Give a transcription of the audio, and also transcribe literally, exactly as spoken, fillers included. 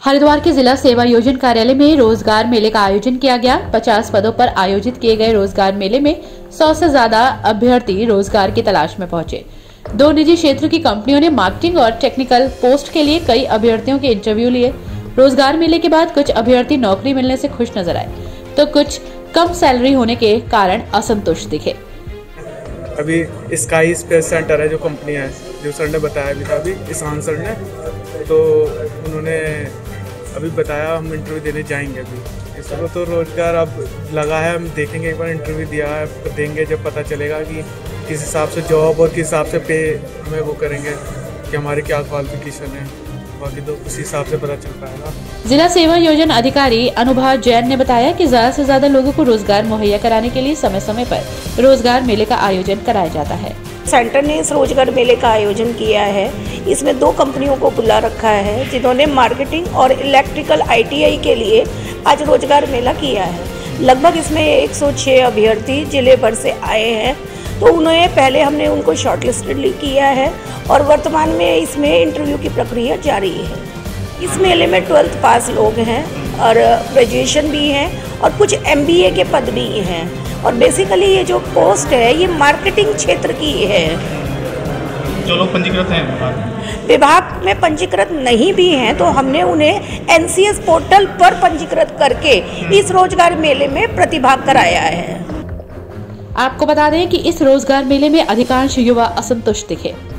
हरिद्वार के जिला सेवा योजन कार्यालय में रोजगार मेले का आयोजन किया गया। पचास पदों पर आयोजित किए गए रोजगार मेले में सौ से ज्यादा अभ्यर्थी रोजगार की तलाश में पहुंचे। दो निजी क्षेत्र की कंपनियों ने मार्केटिंग और टेक्निकल पोस्ट के लिए कई अभ्यर्थियों के इंटरव्यू लिए। रोजगार मेले के बाद कुछ अभ्यर्थी नौकरी मिलने से खुश नजर आए, तो कुछ कम सैलरी होने के कारण असंतुष्ट दिखे। अभी स्काई स्पेस सेंटर है जो कंपनी है, जो सर ने बताया भी था अभी ईशान सर ने, तो उन्होंने अभी बताया हम इंटरव्यू देने जाएंगे। अभी इसको तो रोजगार अब लगा है, हम देखेंगे, एक बार इंटरव्यू दिया है, देंगे, जब पता चलेगा कि किस हिसाब से जॉब और किस हिसाब से पे हमें वो करेंगे कि हमारे क्या क्वालिफिकेशन है, बाकी तो उस हिसाब से पता चल पाएगा। जिला सेवा योजन अधिकारी अनुभव जैन ने बताया कि ज्यादा से ज्यादा लोगों को रोजगार मुहैया कराने के लिए समय समय पर रोजगार मेले का आयोजन कराया जाता है। सेंटर ने इस रोजगार मेले का आयोजन किया है। इसमें दो कंपनियों को बुला रखा है जिन्होंने मार्केटिंग और इलेक्ट्रिकल आई टी आई के लिए आज रोजगार मेला किया है। लगभग इसमें एक सौ छह अभ्यर्थी जिले भर से आए हैं, तो उन्हें पहले हमने उनको शॉर्टलिस्टेड किया है और वर्तमान में इसमें इंटरव्यू की प्रक्रिया जारी है। इस मेले में ट्वेल्थ पास लोग हैं और ग्रेजुएशन भी हैं और कुछ एम बी ए के पद भी हैं, और बेसिकली ये जो पोस्ट है ये मार्केटिंग क्षेत्र की है। जो लोग पंजीकृत हैं विभाग में पंजीकृत नहीं भी हैं, तो हमने उन्हें एन सी एस पोर्टल पर पंजीकृत करके इस रोजगार मेले में प्रतिभाग कराया है। आपको बता दें कि इस रोजगार मेले में अधिकांश युवा असंतुष्ट दिखे।